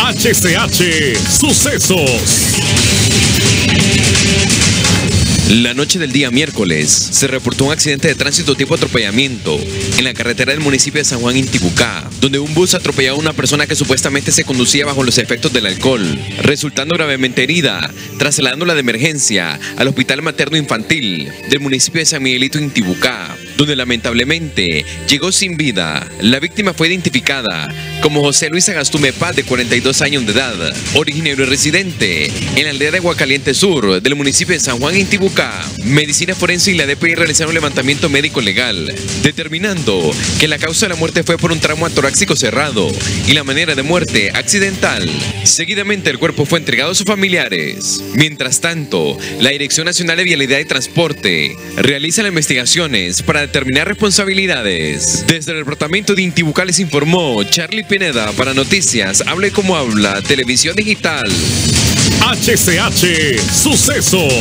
HCH Sucesos. La noche del día miércoles se reportó un accidente de tránsito tipo atropellamiento en la carretera del municipio de San Juan Intibucá, donde un bus atropelló a una persona que supuestamente se conducía bajo los efectos del alcohol, resultando gravemente herida, trasladándola de emergencia al Hospital Materno Infantil del municipio de San Miguelito Intibucá, donde lamentablemente llegó sin vida. La víctima fue identificada como José Luis Agastume Paz, de 42 años de edad, originario y residente en la aldea de Aguacaliente Sur del municipio de San Juan Intibucá. Medicina forense y la DPI realizaron un levantamiento médico legal, determinando que la causa de la muerte fue por un trauma torácico cerrado y la manera de muerte accidental. Seguidamente el cuerpo fue entregado a sus familiares. Mientras tanto, la Dirección Nacional de Vialidad y Transporte realiza las investigaciones para determinar responsabilidades. Desde el departamento de Intibucá les informó Charlie Pineda para Noticias Hable como Habla Televisión Digital. HCH Sucesos.